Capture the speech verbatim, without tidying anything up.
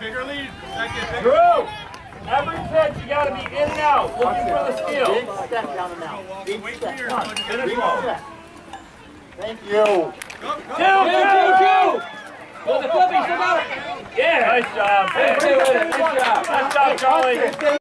Bigger lead. Second, bigger Drew, every pitch you got to be in and out, looking for the steal. Big step down and out. Big step. Come on, finish Big low. step. Thank you. Go, go, Two, go. two, two. Go the flipping, come on. Yeah, nice job. Hey, hey, hey, nice job. Nice job, Charlie.